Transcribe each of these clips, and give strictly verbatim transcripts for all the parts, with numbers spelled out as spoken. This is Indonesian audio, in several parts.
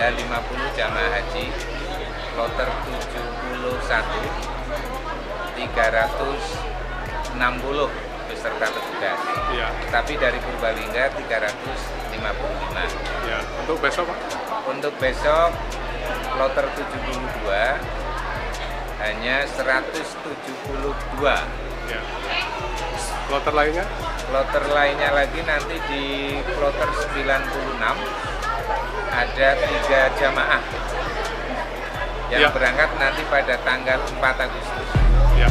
ada lima puluh jamaah haji, kloter tujuh puluh satu, tiga ratus enam puluh beserta petugas. Ya. Tapi dari Purbalingga tiga ratus lima puluh lima. Ya. Untuk besok, Pak? Untuk besok kloter tujuh puluh dua hanya seratus tujuh puluh dua. Ya. Kloter lainnya? Kloter lainnya lagi nanti di kloter sembilan puluh enam ada tiga jamaah yang ya. berangkat nanti pada tanggal empat Agustus. Ya.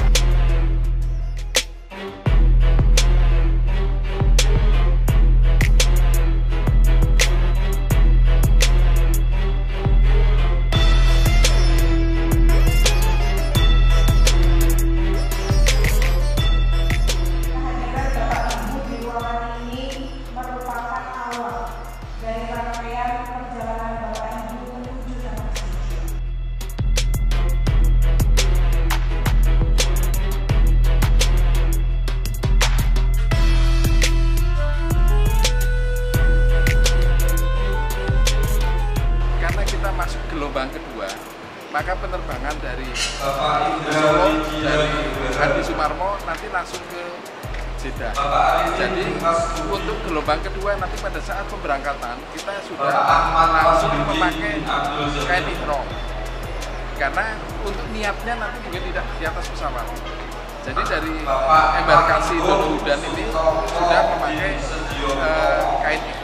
Masuk gelombang kedua, maka penerbangan dari Solo, dari Adi Sumarmo nanti langsung ke Jeddah. Jadi untuk gelombang kedua nanti pada saat pemberangkatan kita sudah langsung memakai kain ihram, karena untuk niatnya nanti juga tidak di atas pesawat. Jadi dari embarkasi Donohudan ini sudah memakai uh, kain ihram.